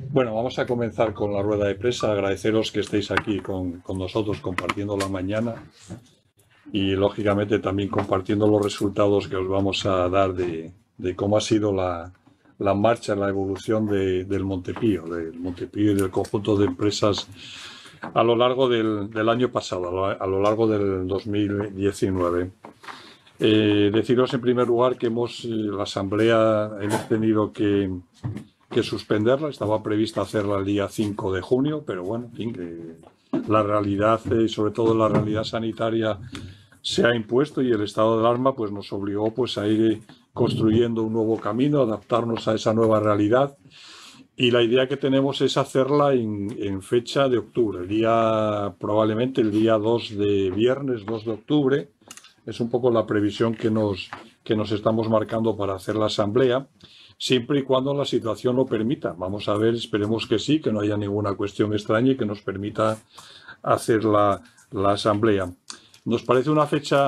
Bueno, vamos a comenzar con la rueda de prensa. Agradeceros que estéis aquí con nosotros compartiendo la mañana y, lógicamente, también compartiendo los resultados que os vamos a dar de cómo ha sido la marcha, la evolución del Montepío y del conjunto de empresas a lo largo del año pasado, a lo largo del 2019. Deciros en primer lugar que la asamblea hemos tenido que suspenderla. Estaba prevista hacerla el día 5 de junio, pero bueno, en fin, la realidad y sobre todo la realidad sanitaria se ha impuesto y el estado de alarma pues nos obligó pues a ir construyendo un nuevo camino, adaptarnos a esa nueva realidad. Y la idea que tenemos es hacerla en fecha de octubre, probablemente el día 2 de viernes 2 de octubre. Es un poco la previsión que nos estamos marcando para hacer la asamblea, siempre y cuando la situación lo permita. Vamos a ver, esperemos que sí, que no haya ninguna cuestión extraña y que nos permita hacer la asamblea. Nos parece una fecha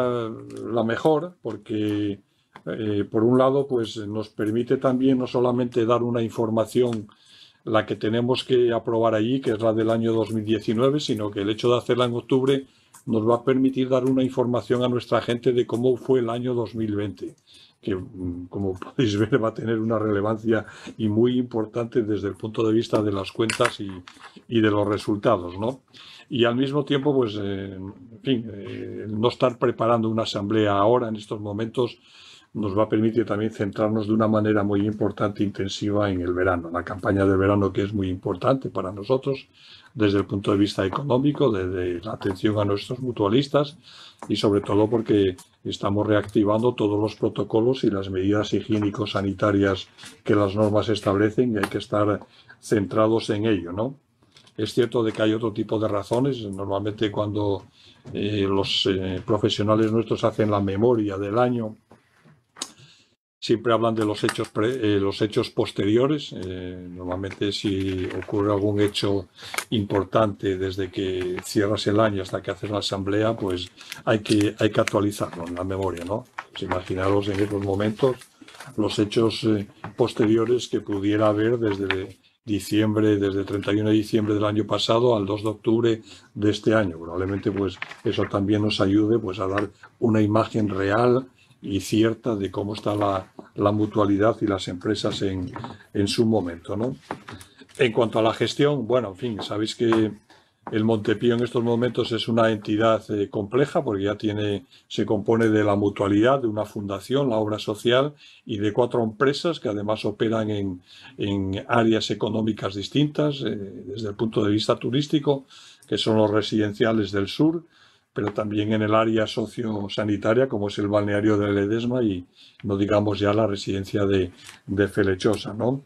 la mejor porque, por un lado, pues nos permite también no solamente dar una información, la que tenemos que aprobar allí, que es la del año 2019, sino que el hecho de hacerla en octubre nos va a permitir dar una información a nuestra gente de cómo fue el año 2020, que, como podéis ver, va a tener una relevancia y muy importante desde el punto de vista de las cuentas y de los resultados, ¿no? Y al mismo tiempo, pues, en fin, no estar preparando una asamblea ahora, en estos momentos, nos va a permitir también centrarnos de una manera muy importante e intensiva en el verano, en la campaña del verano, que es muy importante para nosotros desde el punto de vista económico, desde la atención a nuestros mutualistas y sobre todo porque estamos reactivando todos los protocolos y las medidas higiénico-sanitarias que las normas establecen y hay que estar centrados en ello, ¿no? Es cierto de que hay otro tipo de razones. Normalmente cuando los profesionales nuestros hacen la memoria del año, siempre hablan de los hechos posteriores. Normalmente si ocurre algún hecho importante desde que cierras el año hasta que haces la asamblea, pues hay que actualizarlo en la memoria, ¿no? Pues imaginaros en estos momentos los hechos posteriores que pudiera haber desde desde el 31 de diciembre del año pasado al 2 de octubre de este año. Probablemente pues eso también nos ayude pues a dar una imagen real y cierta de cómo está la mutualidad y las empresas en su momento, ¿no? En cuanto a la gestión, bueno, en fin, sabéis que el Montepío en estos momentos es una entidad compleja porque se compone de la mutualidad, de una fundación, la obra social y de 4 empresas que además operan en áreas económicas distintas, desde el punto de vista turístico, que son los residenciales del sur, pero también en el área sociosanitaria, como es el balneario de Ledesma y no digamos ya la residencia de Felechosa, ¿no?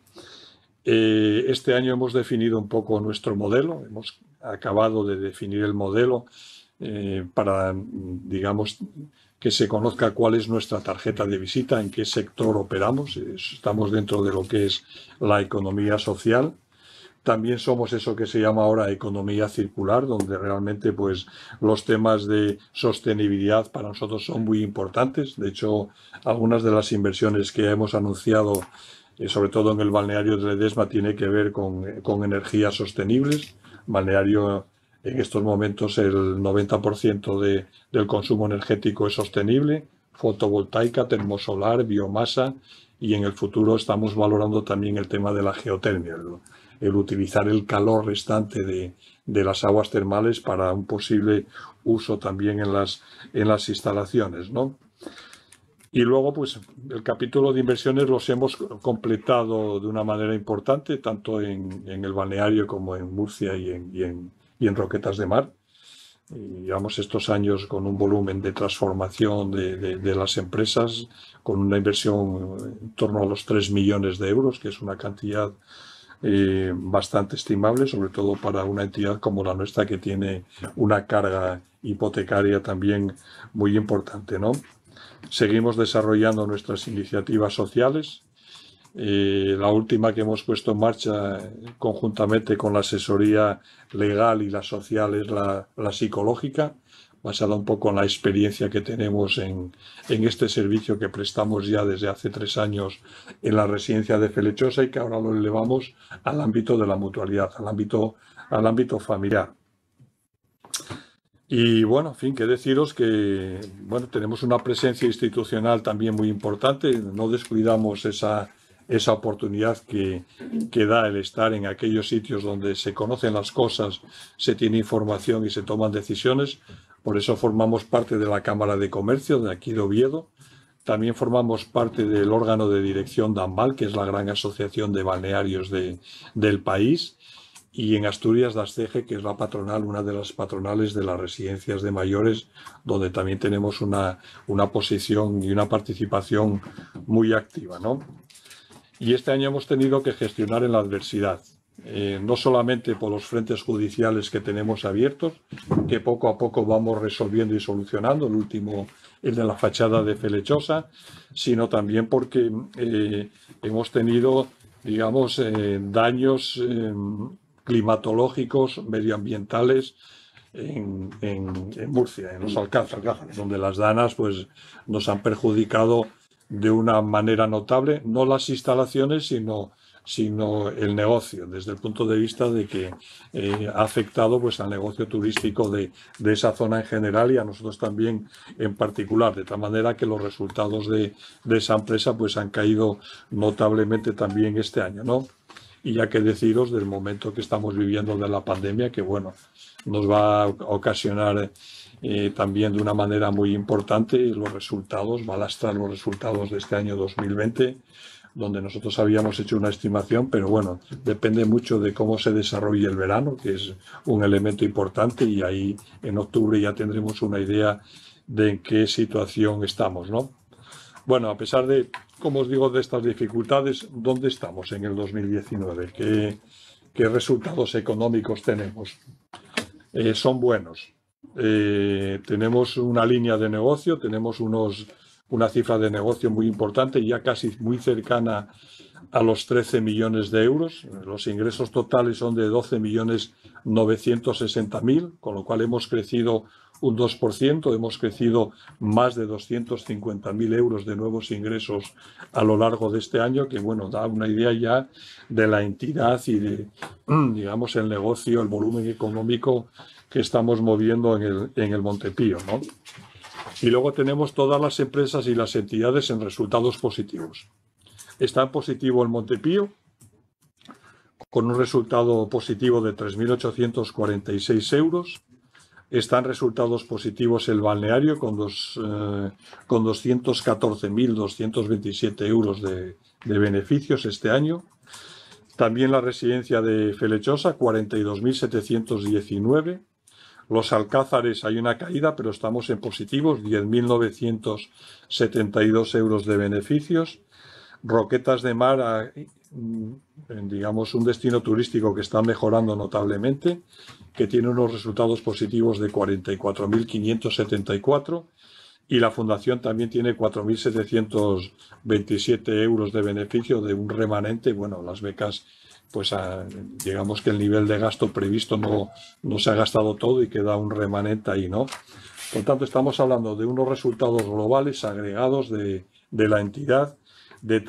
Este año hemos definido un poco nuestro modelo, hemos acabado de definir el modelo para, digamos, que se conozca cuál es nuestra tarjeta de visita, en qué sector operamos. Estamos dentro de lo que es la economía social. También somos eso que se llama ahora economía circular, donde realmente pues los temas de sostenibilidad para nosotros son muy importantes. De hecho, algunas de las inversiones que hemos anunciado, sobre todo en el balneario de Ledesma, tiene que ver con energías sostenibles. Balneario, en estos momentos el 90% del consumo energético es sostenible, fotovoltaica, termosolar, biomasa, y en el futuro estamos valorando también el tema de la geotermia, el utilizar el calor restante de las aguas termales para un posible uso también en las instalaciones, ¿no? Y luego, pues, el capítulo de inversiones los hemos completado de una manera importante, tanto en el balneario como en Murcia y en Roquetas de Mar. Y llevamos estos años con un volumen de transformación de las empresas, con una inversión en torno a los 3 millones de euros, que es una cantidad bastante estimable, sobre todo para una entidad como la nuestra que tiene una carga hipotecaria también muy importante, ¿no? Seguimos desarrollando nuestras iniciativas sociales. La última que hemos puesto en marcha conjuntamente con la asesoría legal y la social es la psicológica, basada un poco en la experiencia que tenemos en este servicio que prestamos ya desde hace 3 años en la residencia de Felechosa y que ahora lo elevamos al ámbito de la mutualidad, al ámbito familiar. Y bueno, en fin, que deciros que bueno, tenemos una presencia institucional también muy importante, no descuidamos esa oportunidad que da el estar en aquellos sitios donde se conocen las cosas, se tiene información y se toman decisiones. Por eso formamos parte de la Cámara de Comercio de aquí de Oviedo. También formamos parte del órgano de dirección de AMBAL, que es la gran asociación de balnearios del país. Y en Asturias, DASCEGE, que es la patronal, una de las patronales de las residencias de mayores, donde también tenemos una posición y una participación muy activa, ¿no? Y este año hemos tenido que gestionar en la adversidad, no solamente por los frentes judiciales que tenemos abiertos, que poco a poco vamos resolviendo y solucionando, el último, el de la fachada de Felechosa, sino también porque hemos tenido, digamos, daños climatológicos, medioambientales en Murcia, en los Alcázares, donde las danas pues, nos han perjudicado de una manera notable, no las instalaciones, sino el negocio, desde el punto de vista de que ha afectado pues, al negocio turístico de esa zona en general y a nosotros también en particular, de tal manera que los resultados de esa empresa pues, han caído notablemente también este año, ¿no? Y ya que deciros del momento que estamos viviendo de la pandemia, que bueno, nos va a ocasionar también de una manera muy importante los resultados, va a lastrar los resultados de este año 2020, donde nosotros habíamos hecho una estimación, pero bueno, depende mucho de cómo se desarrolle el verano, que es un elemento importante, y ahí en octubre ya tendremos una idea de en qué situación estamos, ¿no? Bueno, a pesar de, como os digo, de estas dificultades, ¿dónde estamos en el 2019? ¿Qué resultados económicos tenemos? Son buenos. Tenemos una línea de negocio, tenemos una cifra de negocio muy importante, ya casi muy cercana a los 13 millones de euros. Los ingresos totales son de 12.960.000, con lo cual hemos crecido un 2%, hemos crecido más de 250.000 euros de nuevos ingresos a lo largo de este año, que bueno, da una idea ya de la entidad y de, digamos, el negocio, el volumen económico que estamos moviendo en el Montepío, ¿no? Y luego tenemos todas las empresas y las entidades en resultados positivos. Está en positivo el Montepío, con un resultado positivo de 3.846 euros. Están resultados positivos el balneario con 214.227 euros de beneficios este año. También la residencia de Felechosa, 42.719. Los Alcázares hay una caída, pero estamos en positivos, 10.972 euros de beneficios. Roquetas de Mar, digamos, un destino turístico que está mejorando notablemente, que tiene unos resultados positivos de 44.574, y la Fundación también tiene 4.727 euros de beneficio de un remanente. Bueno, las becas, pues digamos que el nivel de gasto previsto no se ha gastado todo y queda un remanente ahí, ¿no? Por tanto, estamos hablando de unos resultados globales agregados de la entidad de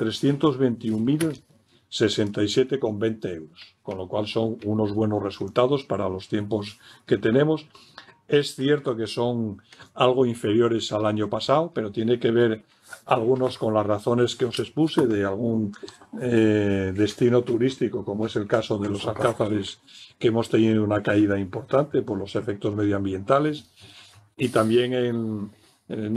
321.067,20 euros, con lo cual son unos buenos resultados para los tiempos que tenemos. Es cierto que son algo inferiores al año pasado, pero tiene que ver algunos con las razones que os expuse de algún destino turístico, como es el caso de los Alcázares, que hemos tenido una caída importante por los efectos medioambientales, y también el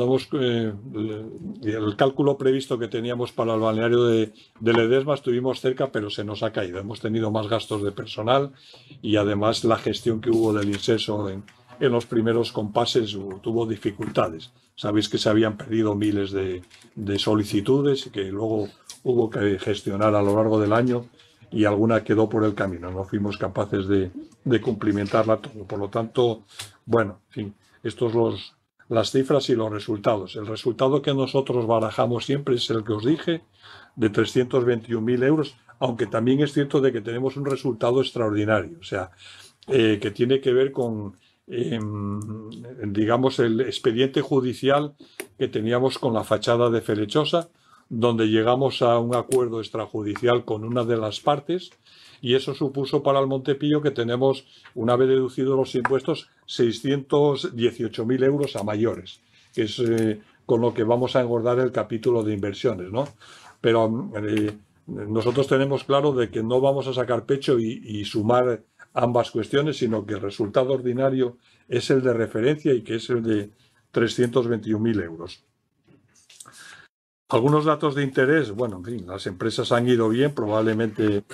cálculo previsto que teníamos para el balneario de Ledesma estuvimos cerca, pero se nos ha caído. Hemos tenido más gastos de personal y además la gestión que hubo del incenso en los primeros compases tuvo dificultades. Sabéis que se habían perdido miles de solicitudes que luego hubo que gestionar a lo largo del año y alguna quedó por el camino. No fuimos capaces de cumplimentarla todo. Por lo tanto, bueno, en fin, estos las cifras y los resultados. El resultado que nosotros barajamos siempre es el que os dije, de 321.000 euros, aunque también es cierto de que tenemos un resultado extraordinario, o sea, que tiene que ver con digamos, el expediente judicial que teníamos con la fachada de Felechosa, donde llegamos a un acuerdo extrajudicial con una de las partes, y eso supuso para el Montepío que tenemos, una vez deducidos los impuestos, 618.000 euros a mayores, que es con lo que vamos a engordar el capítulo de inversiones, ¿no? Pero nosotros tenemos claro de que no vamos a sacar pecho y sumar ambas cuestiones, sino que el resultado ordinario es el de referencia y que es el de 321.000 euros. Algunos datos de interés, bueno, en fin, las empresas han ido bien, probablemente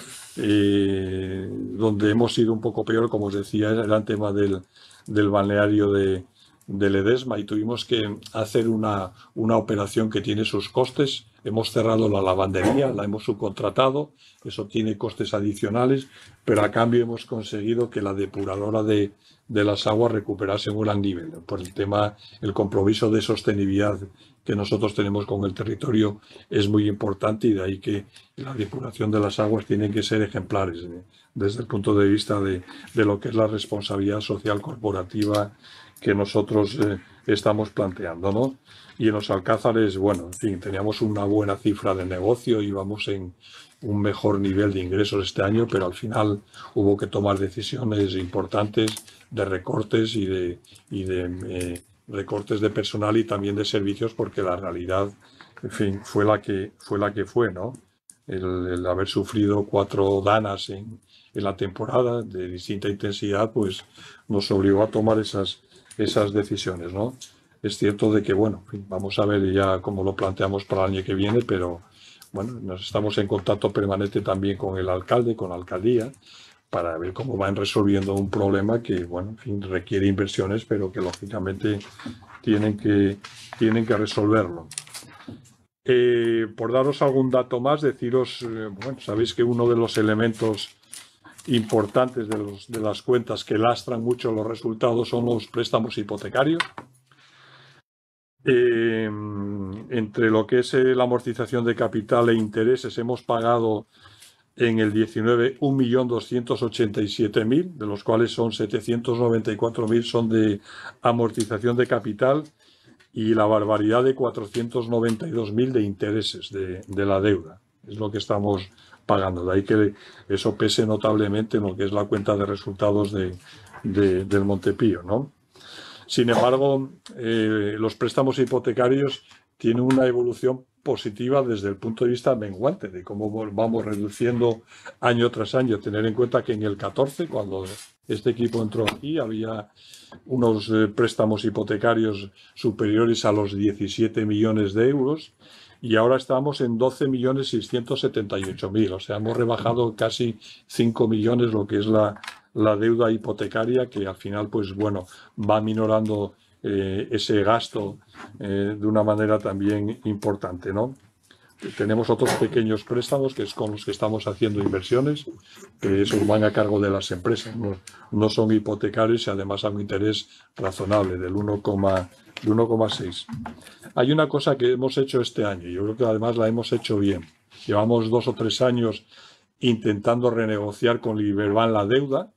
donde hemos ido un poco peor, como os decía, era el tema del balneario de Ledesma, y tuvimos que hacer una operación que tiene sus costes. Hemos cerrado la lavandería, la hemos subcontratado, eso tiene costes adicionales, pero a cambio hemos conseguido que la depuradora de las aguas recuperase un gran nivel, por el tema, el compromiso de sostenibilidad que nosotros tenemos con el territorio es muy importante, y de ahí que la depuración de las aguas tiene que ser ejemplares desde el punto de vista de lo que es la responsabilidad social corporativa que nosotros estamos planteando, ¿no? Y en los Alcázares, bueno, en fin, teníamos una buena cifra de negocio, íbamos en un mejor nivel de ingresos este año, pero al final hubo que tomar decisiones importantes de recortes y de recortes de personal y también de servicios, porque la realidad, en fin, fue la que fue, ¿no? El haber sufrido 4 danas en la temporada de distinta intensidad, pues nos obligó a tomar esas decisiones, ¿no? Es cierto de que, bueno, en fin, vamos a ver ya cómo lo planteamos para el año que viene, pero bueno, nos estamos en contacto permanente también con el alcalde, con la alcaldía, para ver cómo van resolviendo un problema que, bueno, en fin, requiere inversiones, pero que lógicamente tienen que resolverlo. Por daros algún dato más, deciros, bueno, sabéis que uno de los elementos importantes de las cuentas que lastran mucho los resultados son los préstamos hipotecarios. Entre lo que es la amortización de capital e intereses, hemos pagado en el 19 1.287.000, de los cuales son 794.000 son de amortización de capital, y la barbaridad de 492.000 de intereses de la deuda. Es lo que estamos pagando. De ahí que eso pese notablemente en lo que es la cuenta de resultados del Montepío, ¿no? Sin embargo, los préstamos hipotecarios tienen una evolución positiva desde el punto de vista menguante, de cómo vamos reduciendo año tras año. Tener en cuenta que en el 14, cuando este equipo entró aquí, había unos préstamos hipotecarios superiores a los 17 millones de euros, y ahora estamos en 12.678.000. O sea, hemos rebajado casi 5 millones lo que es la deuda hipotecaria, que al final, pues bueno, va minorando ese gasto de una manera también importante, ¿no? Tenemos otros pequeños préstamos que es con los que estamos haciendo inversiones, que esos van a cargo de las empresas, no son hipotecarios, y además a un interés razonable del 1,6. Hay una cosa que hemos hecho este año, yo creo que además la hemos hecho bien. Llevamos 2 o 3 años intentando renegociar con Liberbank la deuda.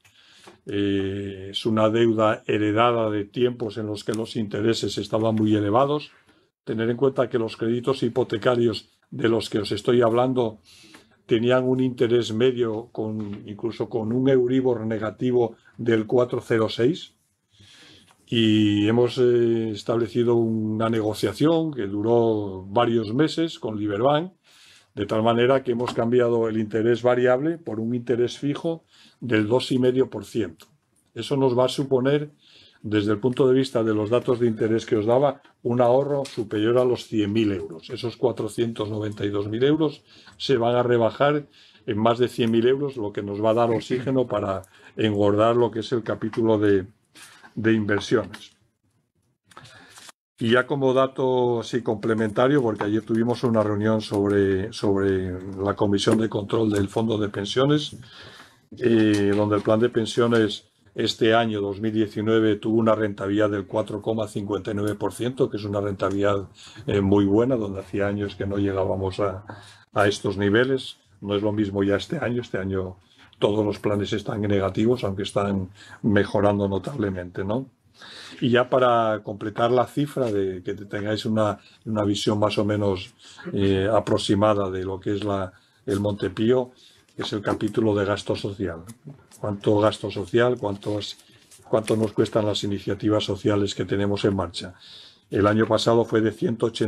Es una deuda heredada de tiempos en los que los intereses estaban muy elevados. Tener en cuenta que los créditos hipotecarios de los que os estoy hablando tenían un interés medio, incluso con un Euribor negativo del 4,06, y hemos establecido una negociación que duró varios meses con Liberbank, de tal manera que hemos cambiado el interés variable por un interés fijo del 2,5%. Eso nos va a suponer, desde el punto de vista de los datos de interés que os daba, un ahorro superior a los 100.000 euros. Esos 492.000 euros se van a rebajar en más de 100.000 euros, lo que nos va a dar oxígeno para engordar lo que es el capítulo de inversiones. Y ya como dato así complementario, porque ayer tuvimos una reunión sobre la Comisión de Control del Fondo de Pensiones, donde el plan de pensiones este año 2019 tuvo una rentabilidad del 4,59%, que es una rentabilidad muy buena, donde hacía años que no llegábamos a estos niveles. No es lo mismo ya este año todos los planes están en negativos, aunque están mejorando notablemente, ¿no? Y ya para completar la cifra, de que tengáis una visión más o menos aproximada de lo que es el Montepío, que es el capítulo de gasto social. ¿Cuánto gasto social? ¿Cuánto nos cuestan las iniciativas sociales que tenemos en marcha? El año pasado fue de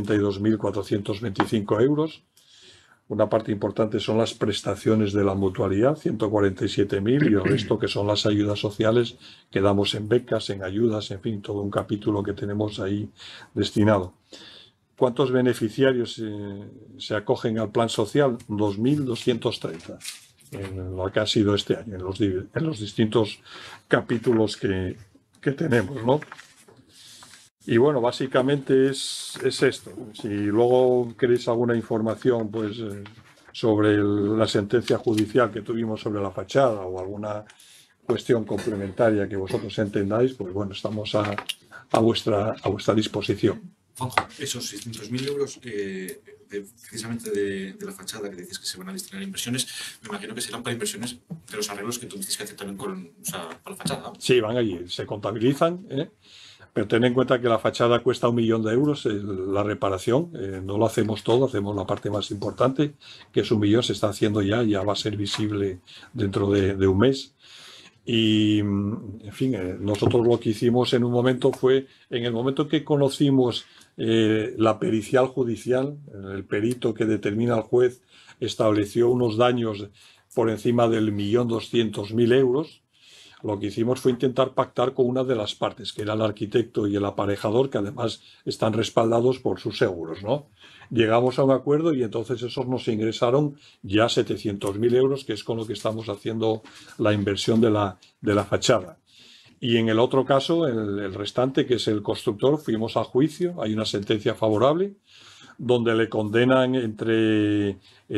182.425 euros. Una parte importante son las prestaciones de la mutualidad, 147.000, y el resto que son las ayudas sociales que damos en becas, en ayudas, en fin, todo un capítulo que tenemos ahí destinado. ¿Cuántos beneficiarios se acogen al plan social? 2.230, en lo que ha sido este año, en los distintos capítulos que tenemos, ¿no? Y bueno, básicamente es esto. Si luego queréis alguna información pues, sobre la sentencia judicial que tuvimos sobre la fachada o alguna cuestión complementaria que vosotros entendáis, pues bueno, estamos a vuestra disposición. Juanjo, esos 600.000 euros precisamente de la fachada que dices que se van a destinar a inversiones, me imagino que serán para inversiones de los arreglos que tuvisteis que hacer también para la fachada. Sí, van allí, se contabilizan, pero ten en cuenta que la fachada cuesta 1 millón de euros, la reparación, no lo hacemos todo, hacemos la parte más importante, que es 1 millón, se está haciendo ya va a ser visible dentro de un mes. Y, en fin, nosotros lo que hicimos en un momento fue, en el momento que conocimos la pericial judicial, el perito que determina al juez estableció unos daños por encima del 1.200.000 euros, lo que hicimos fue intentar pactar con una de las partes, que era el arquitecto y el aparejador, que además están respaldados por sus seguros, ¿no? Llegamos a un acuerdo y entonces esos nos ingresaron ya 700.000 euros, que es con lo que estamos haciendo la inversión de la fachada. Y en el otro caso, el restante, que es el constructor, fuimos a juicio, hay una sentencia favorable, donde le condenan entre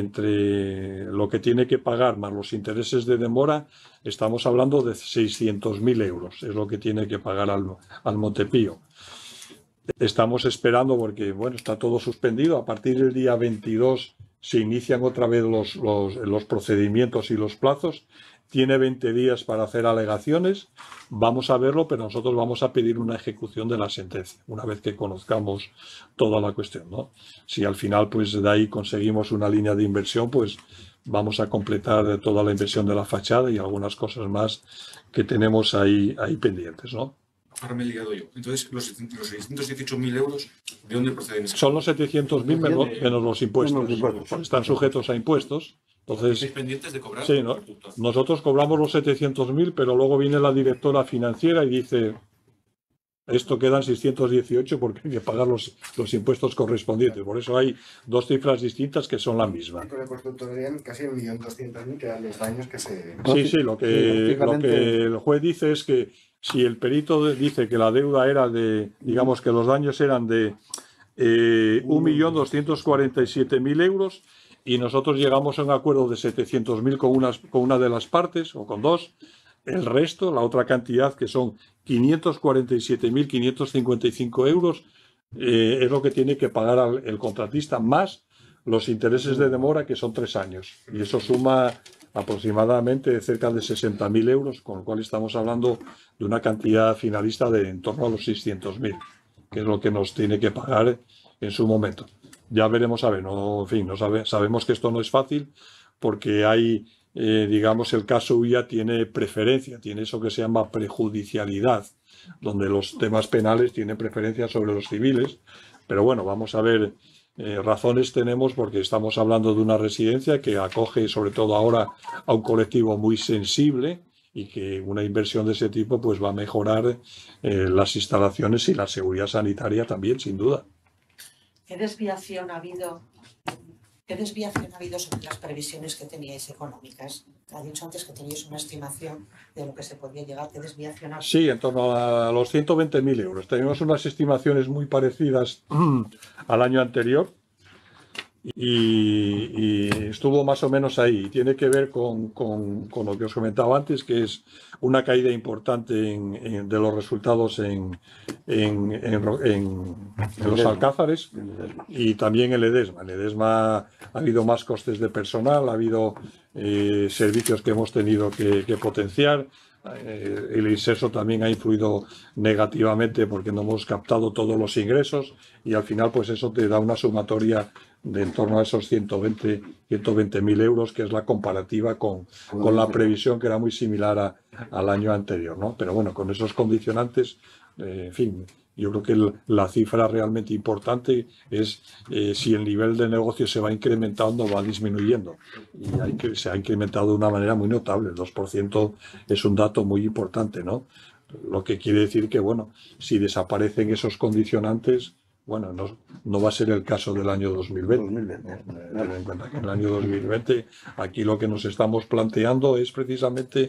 lo que tiene que pagar más los intereses de demora, estamos hablando de 600.000 euros, es lo que tiene que pagar al Montepío. Estamos esperando porque, bueno, está todo suspendido. A partir del día 22 se inician otra vez los procedimientos y los plazos. Tiene 20 días para hacer alegaciones. Vamos a verlo, pero nosotros vamos a pedir una ejecución de la sentencia, una vez que conozcamos toda la cuestión, ¿no? Si al final, pues de ahí conseguimos una línea de inversión, pues vamos a completar toda la inversión de la fachada y algunas cosas más que tenemos ahí pendientes, ¿no? Ahora me he liado yo. Entonces, los 618.000 euros, ¿de dónde proceden? Son los 700.000 menos los impuestos. Están sujetos a impuestos. Entonces, ¿estáis pendientes de cobrar? Sí, ¿no? Nosotros cobramos los 700.000, pero luego viene la directora financiera y dice, esto quedan 618 porque hay que pagar los impuestos correspondientes. Por eso hay dos cifras distintas que son la misma. Y con el constructor serían casi 1.200.000, que eran los daños que se... Sí, lo que el juez dice es que si el perito dice que la deuda era de, digamos que los daños eran de 1.247.000 euros y nosotros llegamos a un acuerdo de 700.000 con una de las partes o con dos, el resto, la otra cantidad que son 547.555 euros, es lo que tiene que pagar el contratista más los intereses de demora, que son 3 años. Y eso suma aproximadamente cerca de 60.000 euros, con lo cual estamos hablando de una cantidad finalista de en torno a los 600.000, que es lo que nos tiene que pagar en su momento. Ya veremos, a ver, sabemos que esto no es fácil porque hay, digamos, el caso Ulla tiene preferencia, tiene eso que se llama prejudicialidad, donde los temas penales tienen preferencia sobre los civiles, pero bueno, vamos a ver. Razones tenemos porque estamos hablando de una residencia que acoge sobre todo ahora a un colectivo muy sensible y que una inversión de ese tipo pues va a mejorar las instalaciones y la seguridad sanitaria también, sin duda. ¿Qué desviación ha habido sobre las previsiones que teníais económicas? Ha dicho antes que teníais una estimación de lo que se podía llegar. ¿Qué desviación ha habido? Sí, en torno a los 120.000 euros. Tenemos unas estimaciones muy parecidas al año anterior y estuvo más o menos ahí. Tiene que ver con lo que os comentaba antes, que es una caída importante de los resultados en los Alcázares y también en Ledesma. En Ledesma ha habido más costes de personal, ha habido servicios que hemos tenido que potenciar. El inserso también ha influido negativamente porque no hemos captado todos los ingresos y al final pues eso te da una sumatoria de en torno a esos 120.000 euros, que es la comparativa con la previsión, que era muy similar al año anterior, ¿no? Pero bueno, con esos condicionantes, en fin, yo creo que la cifra realmente importante es si el nivel de negocio se va incrementando o va disminuyendo. Y se ha incrementado de una manera muy notable. El 2% es un dato muy importante, ¿no? Lo que quiere decir que, bueno, si desaparecen esos condicionantes, bueno, no va a ser el caso del año 2020. Ten en cuenta que en el año 2020 aquí lo que nos estamos planteando es precisamente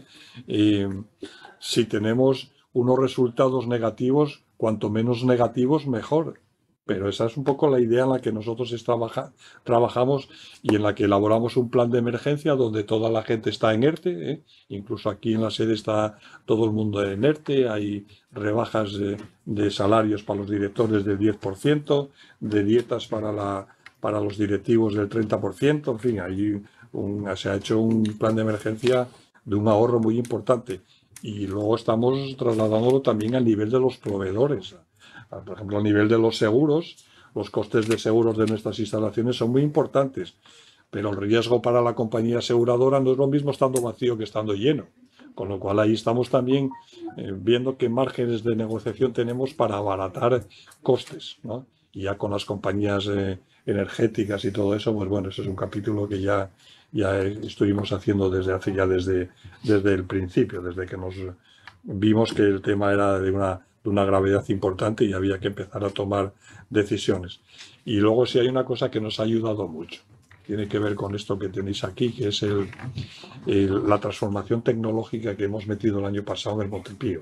si tenemos unos resultados negativos, cuanto menos negativos, mejor. Pero esa es un poco la idea en la que nosotros trabajamos y en la que elaboramos un plan de emergencia donde toda la gente está en ERTE, ¿eh? Incluso aquí en la sede está todo el mundo en ERTE, hay rebajas de salarios para los directores del 10%, de dietas para los directivos del 30%, en fin, se ha hecho un plan de emergencia de un ahorro muy importante. Y luego estamos trasladándolo también al nivel de los proveedores. Por ejemplo, a nivel de los seguros, los costes de seguros de nuestras instalaciones son muy importantes, pero el riesgo para la compañía aseguradora no es lo mismo estando vacío que estando lleno. Con lo cual ahí estamos también viendo qué márgenes de negociación tenemos para abaratar costes, ¿no? Y ya con las compañías energéticas y todo eso, pues bueno, eso es un capítulo que ya estuvimos haciendo desde el principio, desde que nos vimos que el tema era de una gravedad importante y había que empezar a tomar decisiones. Y luego sí hay una cosa que nos ha ayudado mucho, tiene que ver con esto que tenéis aquí, que es la transformación tecnológica que hemos metido el año pasado en el Montepío.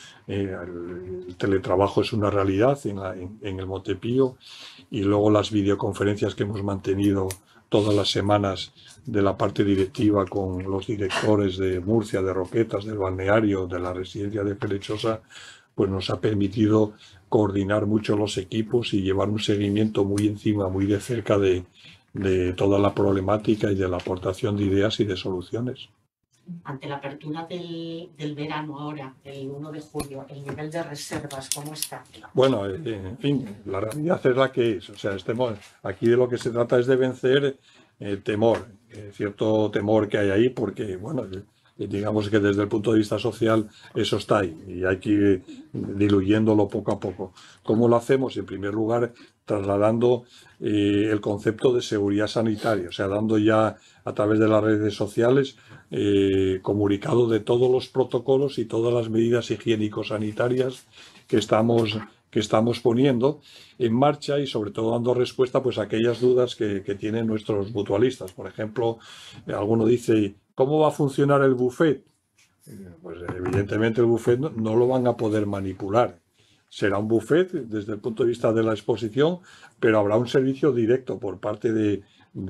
El teletrabajo es una realidad en el Montepío, y luego las videoconferencias que hemos mantenido todas las semanas de la parte directiva con los directores de Murcia, de Roquetas, del balneario, de la residencia de Pelechosa, pues nos ha permitido coordinar mucho los equipos y llevar un seguimiento muy encima, muy de cerca de toda la problemática y de la aportación de ideas y de soluciones. Ante la apertura del verano ahora, el 1 de julio, el nivel de reservas, ¿cómo está? Bueno, en fin, la realidad es la que es. O sea, aquí de lo que se trata es de vencer temor, cierto temor que hay ahí, porque, bueno, digamos que desde el punto de vista social eso está ahí y hay que ir diluyéndolo poco a poco. ¿Cómo lo hacemos? En primer lugar, trasladando el concepto de seguridad sanitaria, o sea, dando ya a través de las redes sociales comunicado de todos los protocolos y todas las medidas higiénico-sanitarias que estamos poniendo en marcha, y sobre todo dando respuesta pues a aquellas dudas que tienen nuestros mutualistas. Por ejemplo, alguno dice, ¿cómo va a funcionar el buffet? Pues evidentemente el buffet no lo van a poder manipular. Será un buffet desde el punto de vista de la exposición, pero habrá un servicio directo por parte de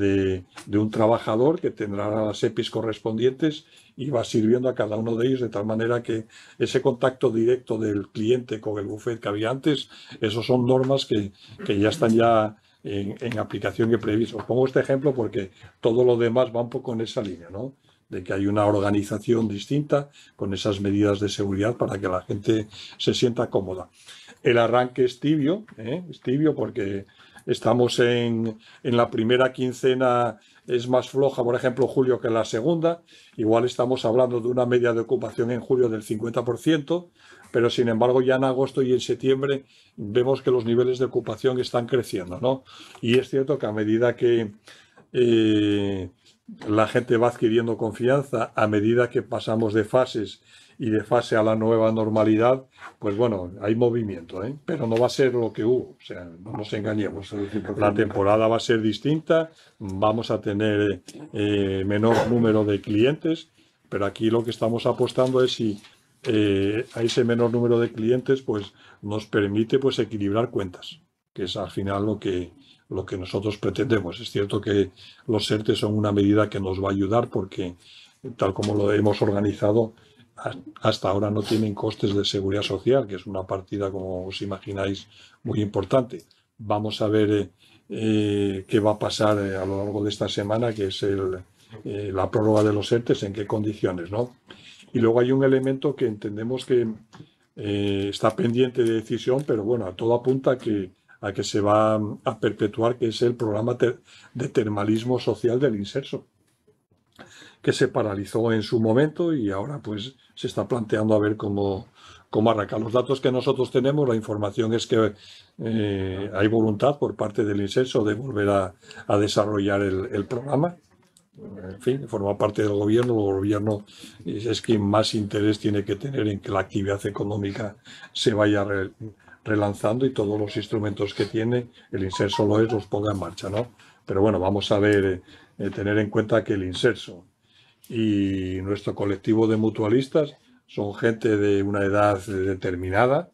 un trabajador que tendrá las EPIs correspondientes y va sirviendo a cada uno de ellos, de tal manera que ese contacto directo del cliente con el buffet que había antes, esos son normas que ya están en aplicación y previsto. Os pongo este ejemplo porque todo lo demás va un poco en esa línea, ¿no? De que hay una organización distinta con esas medidas de seguridad para que la gente se sienta cómoda. El arranque es tibio porque estamos en la primera quincena, es más floja, por ejemplo, julio que la segunda. Igual estamos hablando de una media de ocupación en julio del 50%, pero sin embargo ya en agosto y en septiembre vemos que los niveles de ocupación están creciendo, ¿no? Y es cierto que a medida que la gente va adquiriendo confianza, a medida que pasamos de fases y de fase a la nueva normalidad, pues bueno, hay movimiento, pero no va a ser lo que hubo, o sea, no nos engañemos. La temporada va a ser distinta, vamos a tener menor número de clientes, pero aquí lo que estamos apostando es si a ese menor número de clientes pues nos permite pues equilibrar cuentas, que es al final lo que nosotros pretendemos. Es cierto que los ERTE son una medida que nos va a ayudar porque, tal como lo hemos organizado, hasta ahora no tienen costes de seguridad social, que es una partida, como os imagináis, muy importante. Vamos a ver qué va a pasar a lo largo de esta semana, que es la prórroga de los ERTEs, en qué condiciones, ¿no? Y luego hay un elemento que entendemos que está pendiente de decisión, pero bueno, a todo apunta a que se va a perpetuar, que es el programa de termalismo social del Inserso, que se paralizó en su momento y ahora pues se está planteando a ver cómo arranca. Los datos que nosotros tenemos, la información es que hay voluntad por parte del Inserso de volver a desarrollar el programa. En fin, forma parte del gobierno. El gobierno es quien más interés tiene que tener en que la actividad económica se vaya relanzando, y todos los instrumentos que tiene, el Inserso los ponga en marcha, ¿no? Pero bueno, vamos a ver, tener en cuenta que el Inserso y nuestro colectivo de mutualistas son gente de una edad determinada,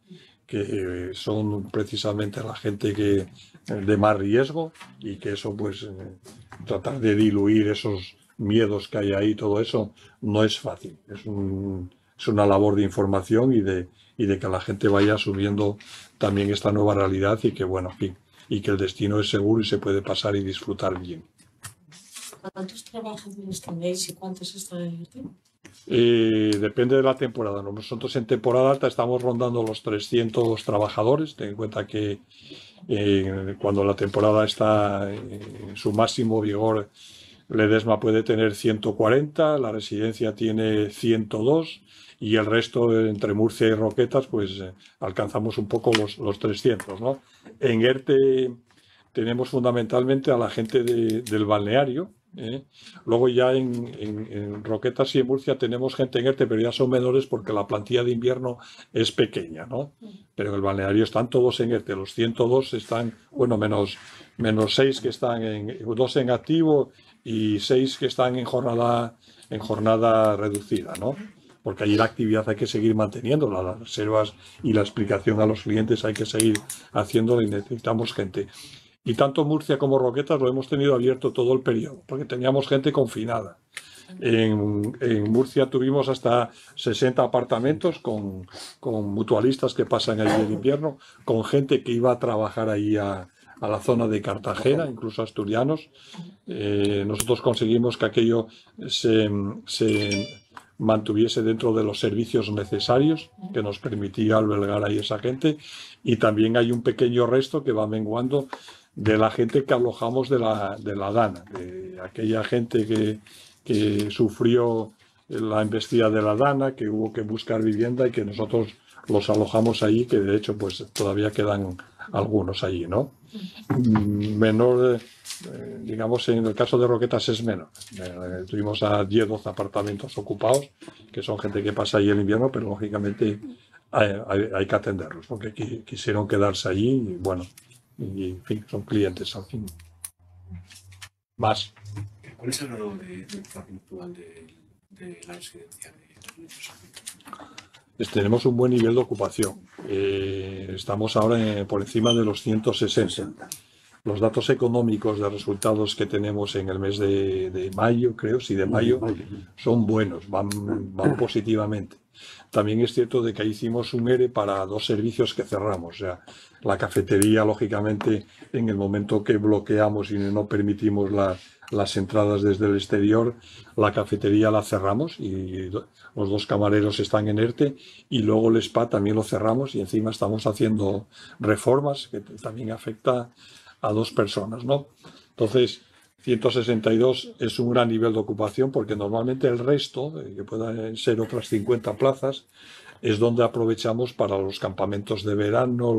que son precisamente la gente de más riesgo, y que eso pues tratar de diluir esos miedos que hay ahí, todo eso no es fácil. Es una labor de información y de que la gente vaya asumiendo también esta nueva realidad, y que bueno, y que el destino es seguro y se puede pasar y disfrutar bien. ¿Cuántos trabajadores tenéis y cuántos están en ERTE? Depende de la temporada. Nosotros en temporada alta estamos rondando los 300 trabajadores. Ten en cuenta que cuando la temporada está en su máximo vigor, Ledesma puede tener 140, la residencia tiene 102, y el resto, entre Murcia y Roquetas, pues alcanzamos un poco los 300, ¿no? En ERTE tenemos fundamentalmente a la gente del balneario. Luego ya en Roquetas y en Murcia tenemos gente en ERTE, pero ya son menores porque la plantilla de invierno es pequeña, ¿no? Pero en el balneario están todos en ERTE. Los 102 están, bueno, menos 6 que están 2 en activo y 6 que están en jornada reducida, ¿no? Porque ahí la actividad hay que seguir manteniendo, las reservas y la explicación a los clientes hay que seguir haciéndolo, y necesitamos gente. Y tanto Murcia como Roquetas lo hemos tenido abierto todo el periodo, porque teníamos gente confinada. En Murcia tuvimos hasta 60 apartamentos con mutualistas que pasan allí el invierno, con gente que iba a trabajar ahí a la zona de Cartagena, incluso asturianos. Nosotros conseguimos que aquello se mantuviese dentro de los servicios necesarios, que nos permitía albergar ahí esa gente. Y también hay un pequeño resto que va menguando de la gente que alojamos de la Dana, de aquella gente que sufrió la embestida de la Dana, que hubo que buscar vivienda y que nosotros los alojamos allí, que de hecho pues todavía quedan algunos allí, ¿no? Menor, digamos, en el caso de Roquetas es menor. Tuvimos a 10-12 apartamentos ocupados, que son gente que pasa allí el invierno, pero lógicamente hay que atenderlos, porque quisieron quedarse allí y bueno, y en fin, son clientes al fin. Más. ¿Cuál es el grado de ocupación actual de la residencia de los Tenemos un buen nivel de ocupación. Estamos ahora por encima de los 160. Los datos económicos de resultados que tenemos en el mes de mayo, creo, sí, de mayo, son buenos, van positivamente. También es cierto de que ahí hicimos un ERE para 2 servicios que cerramos. O sea, la cafetería, lógicamente, en el momento que bloqueamos y no permitimos las entradas desde el exterior, la cafetería la cerramos y los 2 camareros están en ERTE, y luego el spa también lo cerramos, y encima estamos haciendo reformas que también afecta a 2 personas, ¿no? Entonces, 162 es un gran nivel de ocupación, porque normalmente el resto, que puedan ser otras 50 plazas, es donde aprovechamos para los campamentos de verano,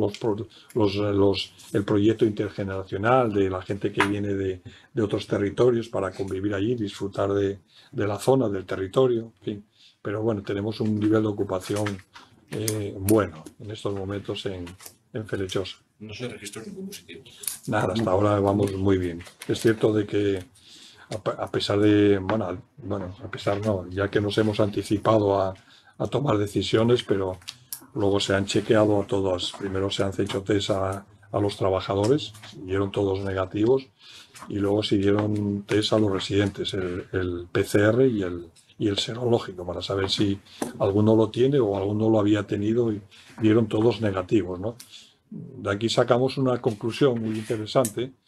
el proyecto intergeneracional de la gente que viene de otros territorios para convivir allí, disfrutar de la zona, del territorio, en fin. Pero bueno, tenemos un nivel de ocupación bueno en estos momentos en Felechosa. No se registró ningún positivo. Nada, hasta ahora vamos muy bien. Es cierto de que a pesar de, bueno, a pesar no, ya que nos hemos anticipado a tomar decisiones, pero luego se han chequeado a todos. Primero se han hecho test a los trabajadores, dieron todos negativos, y luego se dieron test a los residentes, el PCR y el serológico, para saber si alguno lo tiene o alguno lo había tenido, y dieron todos negativos, ¿no? De aquí sacamos una conclusión muy interesante,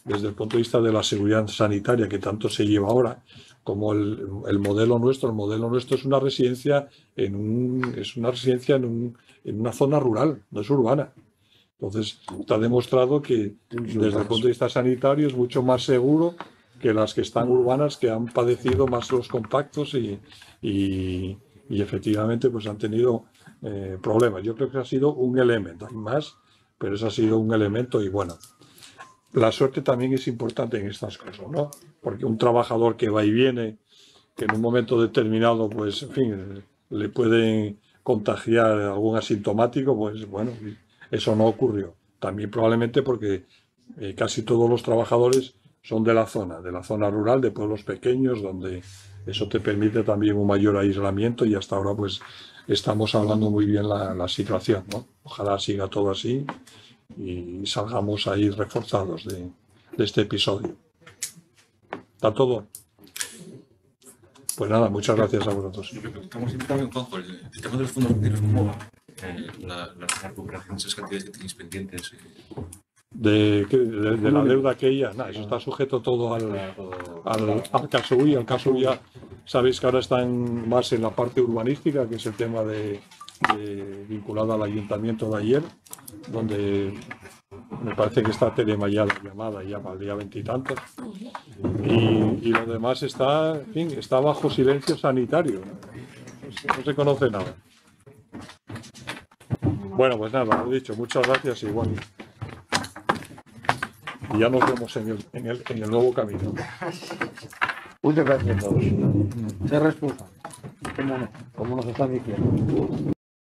desde el punto de vista de la seguridad sanitaria que tanto se lleva ahora, como el modelo nuestro. El modelo nuestro es una residencia en una zona rural, no es urbana. Entonces, está demostrado que desde el punto de vista sanitario es mucho más seguro que las que están urbanas, que han padecido más los compactos y efectivamente pues han tenido problemas. Yo creo que ha sido un elemento, hay más, pero ese ha sido un elemento. Y bueno, la suerte también es importante en estas cosas, ¿no? Porque un trabajador que va y viene, que en un momento determinado, pues, en fin, le pueden contagiar algún asintomático, pues bueno, eso no ocurrió. También probablemente porque casi todos los trabajadores son de la zona rural, de pueblos pequeños, donde eso te permite también un mayor aislamiento, y hasta ahora pues estamos hablando muy bien la situación, ¿no? Ojalá siga todo así y salgamos ahí reforzados de este episodio. ¿Está todo? Pues nada, muchas gracias a vosotros. Lo que preguntamos siempre también, Juanjo, el tema de los fondos europeos, ¿cómo va? La recuperación de esas cantidades que tenéis pendientes. De la deuda aquella, nada, eso está sujeto todo al caso UI. El caso UI, ya sabéis que ahora están más en la parte urbanística, que es el tema vinculado al ayuntamiento de ayer, donde me parece que está telemallada la llamada ya para el día 20 y tantos, y lo demás está, en fin, está bajo silencio sanitario, no se conoce nada. Bueno, pues nada, lo dicho, muchas gracias y bueno, y ya nos vemos en el nuevo camino. Muchas gracias a todos. Ser responsable, como nos están diciendo.